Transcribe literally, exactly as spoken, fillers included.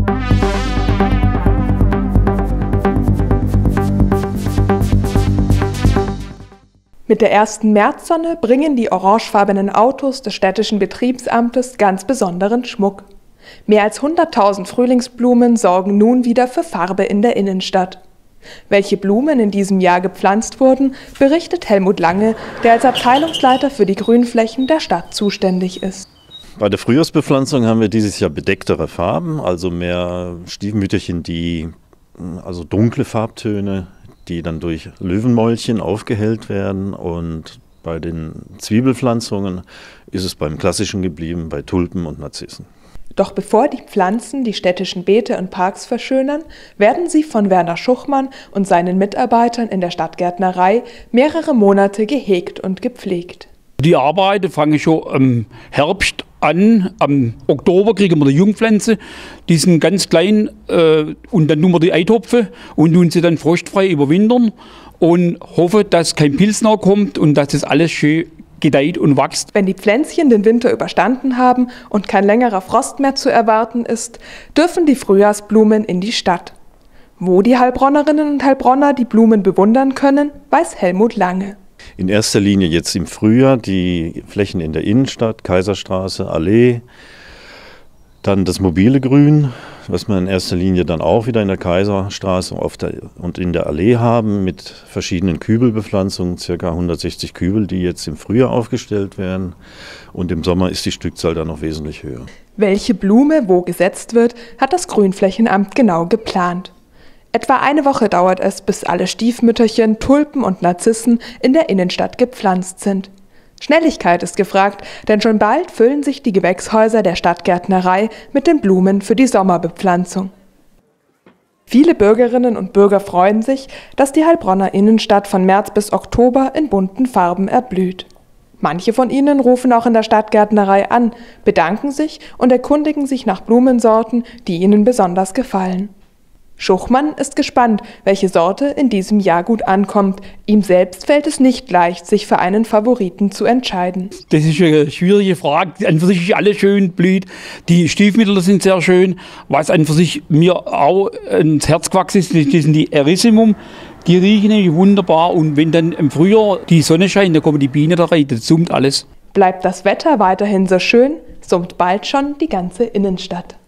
Mit der ersten Märzsonne bringen die orangefarbenen Autos des städtischen Betriebsamtes ganz besonderen Schmuck. Mehr als hunderttausend Frühlingsblumen sorgen nun wieder für Farbe in der Innenstadt. Welche Blumen in diesem Jahr gepflanzt wurden, berichtet Helmut Lange, der als Abteilungsleiter für die Grünflächen der Stadt zuständig ist. Bei der Frühjahrsbepflanzung haben wir dieses Jahr bedecktere Farben, also mehr Stiefmütterchen, die also dunkle Farbtöne, die dann durch Löwenmäulchen aufgehellt werden. Und bei den Zwiebelpflanzungen ist es beim Klassischen geblieben, bei Tulpen und Narzissen. Doch bevor die Pflanzen die städtischen Beete und Parks verschönern, werden sie von Werner Schuchmann und seinen Mitarbeitern in der Stadtgärtnerei mehrere Monate gehegt und gepflegt. Die Arbeiten fangen schon im Herbst an. Am Oktober kriegen wir die Jungpflanze, die sind ganz klein, äh, und dann tun wir die Eintopfe und tun sie dann frostfrei überwintern und hoffen, dass kein Pilz nachkommt und dass das alles schön gedeiht und wächst. Wenn die Pflänzchen den Winter überstanden haben und kein längerer Frost mehr zu erwarten ist, dürfen die Frühjahrsblumen in die Stadt. Wo die Heilbronnerinnen und Heilbronner die Blumen bewundern können, weiß Helmut Lange. In erster Linie jetzt im Frühjahr die Flächen in der Innenstadt, Kaiserstraße, Allee, dann das mobile Grün, was wir in erster Linie dann auch wieder in der Kaiserstraße und in der Allee haben, mit verschiedenen Kübelbepflanzungen, ca. hundertsechzig Kübel, die jetzt im Frühjahr aufgestellt werden. Und im Sommer ist die Stückzahl dann noch wesentlich höher. Welche Blume wo gesetzt wird, hat das Grünflächenamt genau geplant. Etwa eine Woche dauert es, bis alle Stiefmütterchen, Tulpen und Narzissen in der Innenstadt gepflanzt sind. Schnelligkeit ist gefragt, denn schon bald füllen sich die Gewächshäuser der Stadtgärtnerei mit den Blumen für die Sommerbepflanzung. Viele Bürgerinnen und Bürger freuen sich, dass die Heilbronner Innenstadt von März bis Oktober in bunten Farben erblüht. Manche von ihnen rufen auch in der Stadtgärtnerei an, bedanken sich und erkundigen sich nach Blumensorten, die ihnen besonders gefallen. Schuchmann ist gespannt, welche Sorte in diesem Jahr gut ankommt. Ihm selbst fällt es nicht leicht, sich für einen Favoriten zu entscheiden. Das ist eine schwierige Frage. An für sich ist alles schön blüht. Die Stiefmütter sind sehr schön. Was an für sich mir auch ins Herz gewachsen ist, das sind die Erissimum. Die riechen nämlich wunderbar. Und wenn dann im Frühjahr die Sonne scheint, dann kommen die Bienen da rein, das summt alles. Bleibt das Wetter weiterhin so schön, summt bald schon die ganze Innenstadt.